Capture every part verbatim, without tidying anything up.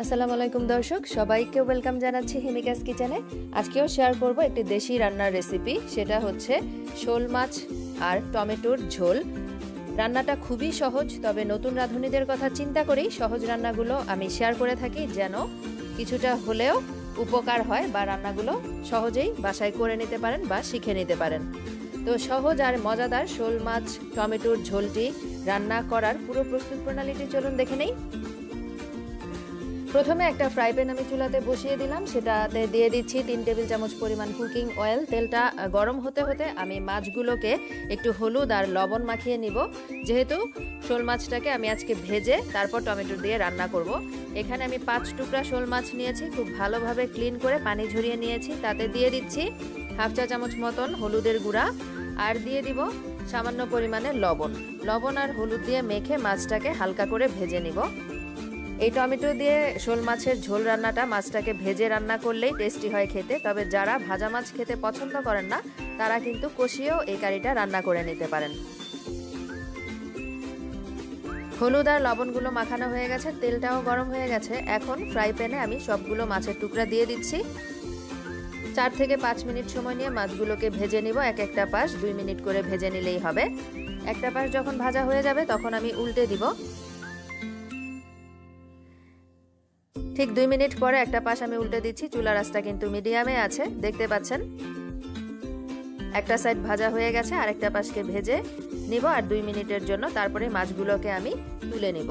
আসসালামু আলাইকুম দর্শক, সবাইকে ওয়েলকাম জানাচ্ছি হিমিকাস কিচেনে। আজকেও শেয়ার করব একটি দেশি রান্নার রেসিপি, সেটা হচ্ছে শোল মাছ আর টমেটোর ঝোল। রান্নাটা খুবই সহজ, তবে নতুন রাঁধুনিদের কথা চিন্তা করেই সহজ রান্নাগুলো আমি শেয়ার করে থাকি, যেন কিছুটা হলেও উপকার হয় বা রান্নাগুলো সহজেই বাসায় করে নিতে পারেন বা শিখে নিতে পারেন। তো সহজ আর মজাদার শোল মাছ টমেটোর ঝোলটি রান্না করার পুরো প্রস্তুত প্রণালীটি চলুন দেখে নেই। প্রথমে একটা ফ্রাই প্যান আমি চুলাতে বসিয়ে দিলাম, সেটাতে দিয়ে দিচ্ছি তিন টেবিল চামচ পরিমাণ কুকিং অয়েল। তেলটা গরম হতে হতে আমি মাছগুলোকে একটু হলুদ আর লবণ মাখিয়ে নিব। যেহেতু শোল মাছটাকে আমি আজকে ভেজে তারপর টমেটো দিয়ে রান্না করব। এখানে আমি পাঁচ টুকরা শোল মাছ নিয়েছি, খুব ভালোভাবে ক্লিন করে পানি ঝরিয়ে নিয়েছি। তাতে দিয়ে দিচ্ছি হাফ চা চামচ মতন হলুদের গুঁড়া, আর দিয়ে দিব সামান্য পরিমাণে লবণ। লবণ আর হলুদ দিয়ে মেখে মাছটাকে হালকা করে ভেজে নিব। এই টমেটো দিয়ে শোল মাছের ঝোল রান্নাটা মাছটাকে ভেজে রান্না করলেই টেস্টি হয় খেতে, তবে যারা ভাজা মাছ খেতে পছন্দ করেন না তারা কিন্তু কষিয়েও এই কারিটা রান্না করে নিতে পারেন। হলুদ আর লবণগুলো মাখানো হয়ে গেছে, তেলটাও গরম হয়ে গেছে। এখন ফ্রাই প্যানে আমি সবগুলো মাছের টুকরা দিয়ে দিচ্ছি। চার থেকে পাঁচ মিনিট সময় নিয়ে মাছগুলোকে ভেজে নিব। এক একটা পাশ দুই মিনিট করে ভেজে নিলেই হবে। একটা পাশ যখন ভাজা হয়ে যাবে তখন আমি উল্টে দিব। ঠিক দুই মিনিট পরে একটা পাশ আমি উল্টে দিচ্ছি। চুলার আঁচটা কিন্তু মিডিয়ামে আছে, দেখতে পাচ্ছেন। একটা সাইড ভাজা হয়ে গেছে, আর একটা পাশকে ভেজে নিব আর দুই মিনিটের জন্য, তারপরে মাছগুলোকে আমি তুলে নিব।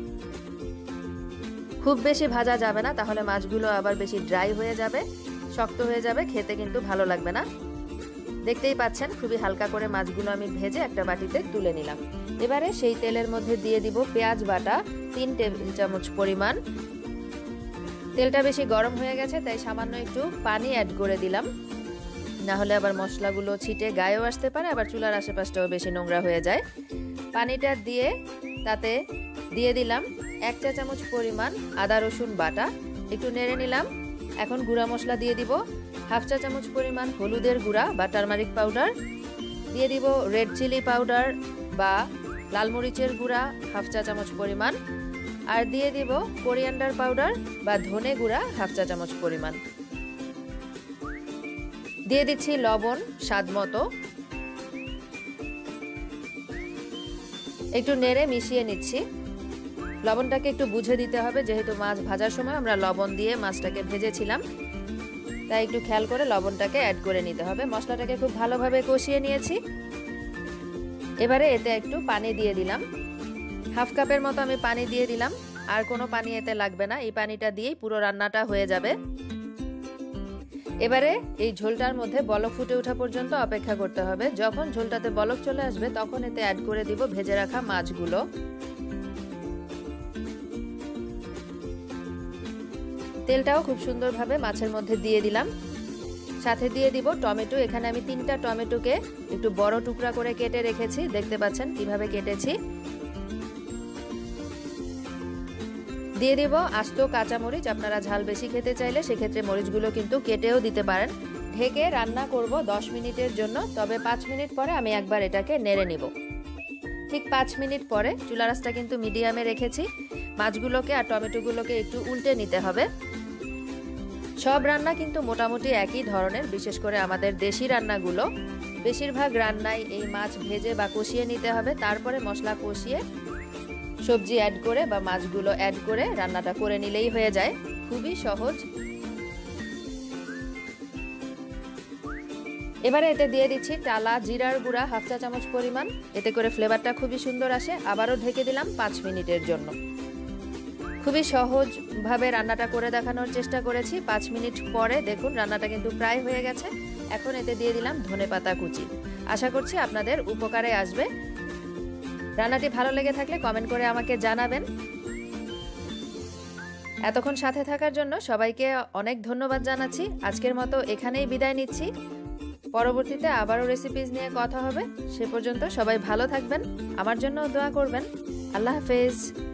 খুব বেশি ভাজা যাবে না, তাহলে মাছগুলো আবার বেশি ড্রাই হয়ে যাবে, শক্ত হয়ে যাবে, খেতে কিন্তু ভালো লাগবে না। দেখতেই পাচ্ছেন খুবই হালকা করে মাছগুলো আমি ভেজে একটা বাটিতে তুলে নিলাম। এবারে সেই তেলের মধ্যে দিয়ে দিব পেঁয়াজ বাটা তিন টেবিল চামচ পরিমাণ। তেলটা বেশি গরম হয়ে গেছে, তাই সামান্য একটু পানি অ্যাড করে দিলাম, না হলে আবার মশলাগুলো ছিটে গায়েও আসতে পারে, আবার চুলার আশেপাশটাও বেশি নোংরা হয়ে যায়। পানিটা দিয়ে তাতে দিয়ে দিলাম এক চা চামচ পরিমাণ আদা রসুন বাটা, একটু নেড়ে নিলাম। এখন গুঁড়া মশলা দিয়ে দিব হাফ চা চামচ পরিমাণ হলুদের গুঁড়া বা টারমারিক পাউডার, দিয়ে দিব রেড চিলি পাউডার বা লাল মরিচের গুঁড়া হাফ চা চামচ পরিমাণ, আর দিয়ে দিব কোরিয়ান্ডার পাউডার বা ধনে গুঁড়া হাফ চা চামচ পরিমাণ। দিয়ে দিচ্ছি লবণ স্বাদ মতো। একটু নেড়ে মিশিয়ে নিচ্ছি। লবণটাকে একটু বুঝে দিতে হবে, যেহেতু মাছ ভাজার সময় আমরা লবণ দিয়ে মাছটাকে ভেজেছিলাম, তাই একটু খেয়াল করে লবণটাকে অ্যাড করে নিতে হবে। মশলাটাকে খুব ভালোভাবে কষিয়ে নিয়েছি। এবারে এতে একটু পানি দিয়ে দিলাম, হাফ কাপের মতো আমি পানি দিয়ে দিলাম। আর কোনো পানি এতে লাগবে না, এই পানিটা দিয়েই পুরো রান্নাটা হয়ে যাবে। এবারে এই ঝোলটার মধ্যে বলক ফুটে ওঠা পর্যন্ত অপেক্ষা করতে হবে। যখন ঝোলটাতে বলক চলে আসবে তখন এতে অ্যাড করে দিব ভেজে রাখা মাছগুলো। তেলটাও খুব সুন্দরভাবে মাছের মধ্যে দিয়ে দিলাম। সাথে দিয়ে দিব টমেটো। এখানে আমি তিনটা টমেটোকে একটু বড় টুকরা করে কেটে রেখেছি, দেখতে পাচ্ছেন কিভাবে কেটেছি। দিয়ে দিব আস্ত কাঁচামরিচ, আপনারা ঝাল বেশি খেতে চাইলে সেক্ষেত্রে মরিচগুলো কিন্তু কেটেও দিতে পারেন। ঢেকে রান্না করব দশ মিনিটের জন্য, তবে পাঁচ মিনিট পরে আমি একবার এটাকে নেড়ে নিব। ঠিক পাঁচ মিনিট পরে চুলার আঁচটা কিন্তু মিডিয়ামে রেখেছি। মাছগুলোকে আর টমেটোগুলোকে একটু উল্টে নিতে হবে। সব রান্না কিন্তু মোটামুটি একই ধরনের, বিশেষ করে আমাদের দেশি রান্নাগুলো। বেশিরভাগ রান্নাই এই মাছ ভেজে বা কষিয়ে নিতে হবে, তারপরে মশলা কষিয়ে সবজি অ্যাড করে বা মাছগুলো অ্যাড করে রান্নাটা করে নিলেই হয়ে যায়। খুবই সহজ। এবারে এতে দিয়ে দিচ্ছি টালা জিরার গুঁড়া হাফ চা চামচ পরিমাণ, এতে করে ফ্লেভারটা খুবই সুন্দর আসে। আবারও ঢেকে দিলাম পাঁচ মিনিটের জন্য। খুবই সহজভাবে রান্নাটা করে দেখানোর চেষ্টা করেছি। পাঁচ মিনিট পরে দেখুন রান্নাটা কিন্তু প্রায় হয়ে গেছে। এখন এতে দিয়ে দিলাম ধনেপাতা কুচি। আশা করছি আপনাদের উপকারে আসবে। রান্নাটি ভালো লেগে থাকলে কমেন্ট করে আমাকে জানাবেন। এতক্ষণ সাথে থাকার জন্য সবাইকে অনেক ধন্যবাদ জানাচ্ছি। আজকের মতো এখানেই বিদায় নিচ্ছি। পরবর্তীতে আবারও রেসিপিস নিয়ে কথা হবে। সে পর্যন্ত সবাই ভালো থাকবেন, আমার জন্য দোয়া করবেন। আল্লাহ হাফেজ।